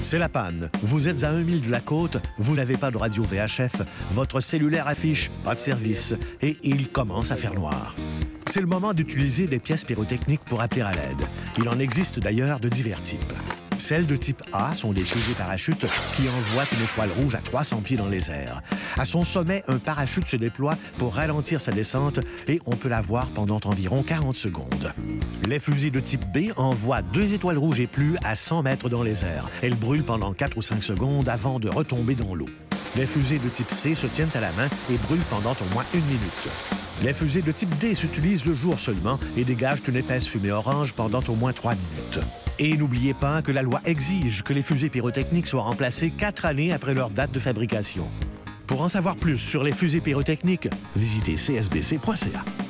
C'est la panne. Vous êtes à 1 mille de la côte, vous n'avez pas de radio VHF, votre cellulaire affiche « pas de service » et il commence à faire noir. C'est le moment d'utiliser des pièces pyrotechniques pour appeler à l'aide. Il en existe d'ailleurs de divers types. Celles de type A sont des fusées parachutes qui envoient une étoile rouge à 300 pieds dans les airs. À son sommet, un parachute se déploie pour ralentir sa descente et on peut la voir pendant environ 40 secondes. Les fusées de type B envoient 2 étoiles rouges et plus à 100 mètres dans les airs. Elles brûlent pendant 4 ou 5 secondes avant de retomber dans l'eau. Les fusées de type C se tiennent à la main et brûlent pendant au moins 1 minute. Les fusées de type D s'utilisent le jour seulement et dégagent une épaisse fumée orange pendant au moins 3 minutes. Et n'oubliez pas que la loi exige que les fusées pyrotechniques soient remplacées 4 années après leur date de fabrication. Pour en savoir plus sur les fusées pyrotechniques, visitez csbc.ca.